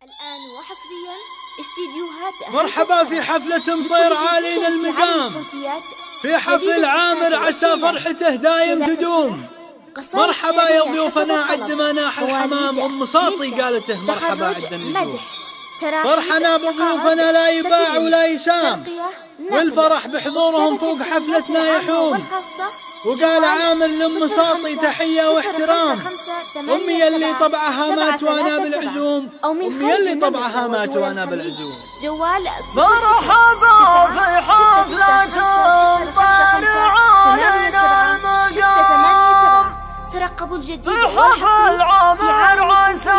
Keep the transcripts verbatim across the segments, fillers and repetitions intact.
الآن وحصريا استديوهات مرحبا في حفلة مطير عالين المقام، في حفل عامر عسى فرحته دايم تدوم. مرحبا يا ضيوفنا عد مناح الحمام، ام ساطي قالته مرحبا عد النجوم. فرحنا بضيوفنا لا يباع ولا يسام، والفرح بحضورهم فوق حفلتنا يحوم. وقال عامر لام ساطي تحية واحترام، امي اللي طبعها مات وانا بالعزوم، امي اللي طبعها مات وانا بالعزوم. جوال مرحبا في حفلة طالع علينا المقام، ترقبوا الجديد في حفل عامر عسى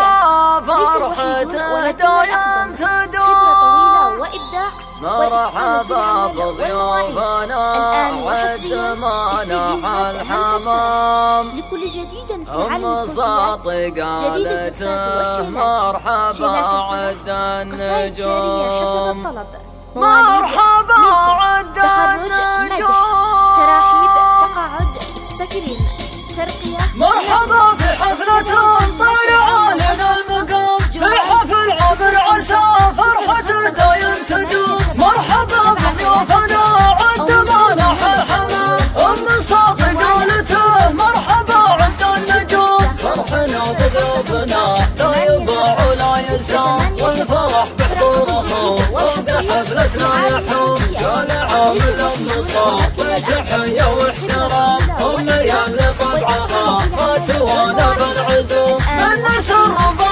فرحته دايم تدوم. وإبداع مرحبا بضيوفنا عد مناح الحمام، لكل جديد في عالم ام الصوتيات ساطي قالته مرحبا عد النجوم. مرحبا عد النجوم. تراحيب، تقاعد، تكريم، ترقية. مرحبا في حفلة طالع علينا المقام، في حفل عامر عسى فرحته دايم تدوم. مرحبا بضيوفنا عد مناح الحمام، ام ساطي قالته مرحبا عد النجوم. فرحنا بضيوفنا لا يباع ولا يسام، والفرح بحضورهم فوق حفلتنا يحوم. قال عامر ام ساطي تحية واحترام، امي اللي طبعها مات وانا بالعزوم. من نسر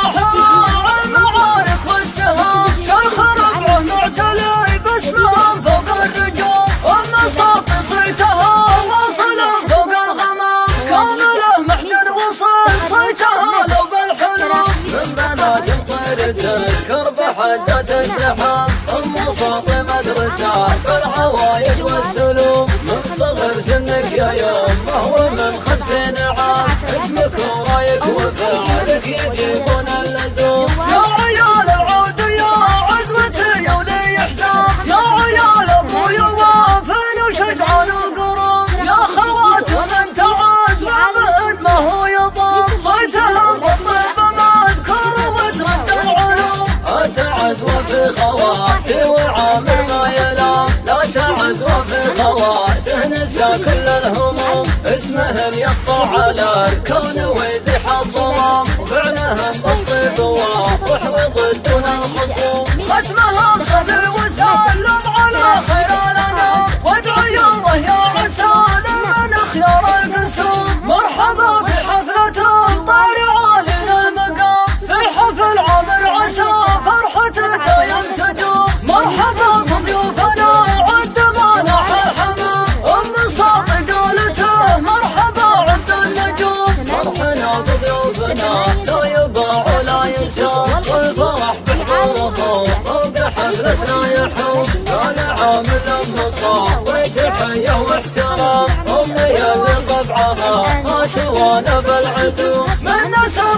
بحراء المعارك والسهام، شيخ ربعه معتلي باسمهم فوق النجوم. ام ساطي صيتها واصلا فوق الغمام، كامله محجن وصل صيتها لو بالحلوم. من بنات مطير تذكر بحزة الزحام، ام ساطي مدرسة بالعوايد والسلوم. من صغر سنك يا يوم وهو من خمسين عام، اسمك ورايك وفعلك يجيبون اللزوم. يا عيال العود يا عزوتي يا ولي حسام، يا عيال ابوي وافن وشجعان وقروم. يا خوات من تعاز وابد ما هو يضام، صيتها بالطيب ما اذكر وترد العلوم. اتعز وفي خواتي وعامر ما يلام، لا تعز وفي خواتي نسى كل الهموم. اسمهم يسطع على الكون ويزيح الظلام، وفعلهم بالطيب واضح وضدنا الخصوم. ختمها صلي وسلم على خير الانام، وادعي الله يا عسى لمن خيار القسوم. مرحبا في حفلة طالع علينا المقام، في حفل عامر عسى فرحته دايم تدوم. مرحبا بضيوفنا عد مناح الحمام، ام ساطي قالته مرحبا عد النجوم. فرحنا بضيوفنا لا يباع ولا يسام، والفرح بحضورهم فوق حفلتنا يحوم. قال عامر ام ساطي تحية واحترام، امي اللي طبعها مات وانا بالعزوم. من نسر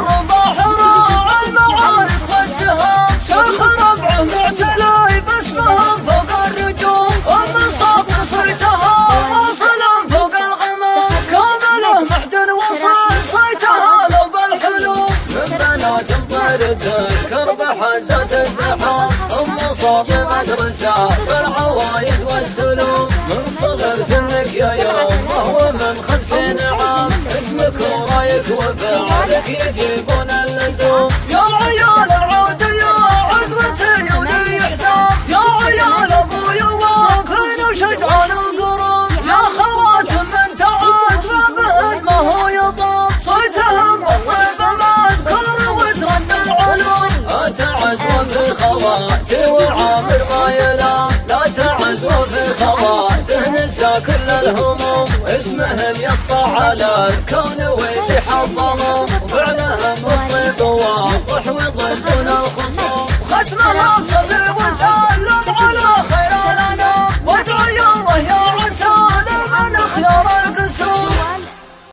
بحراء المعارف والسهام، شيخ ربعه معتلي باسمهم فوق النجوم. ام ساطي صيتها واصلا فوق الغمام، كامله محجن وصل صيتها لو بالحلوم. من بنات مطير تذكر بحزة الزحام، ام ساطي مدرسة بالعوايد والسلوم. من صغر سنك يا يوم وهو من خمسين عام، اسمك ورايك وفعلك يجيبون اللزوم. يا عيال العود يا عزوتي يا ولي حسام، يا عيال ابوي وافن وشجعان وقروم. يا خوات من تعاز وابد ما هو يضام، صيتهم بالطيب ما اذكر وترد العلوم. اتعز وفي خواتي وعامر ما يلام، لا تعز وفي خواتي نسى كل الهموم. اسمهم يسطع على الكون ويزيح الظلام، وفعلهم بالطيب واضح وضدنا الخصوم. ختمها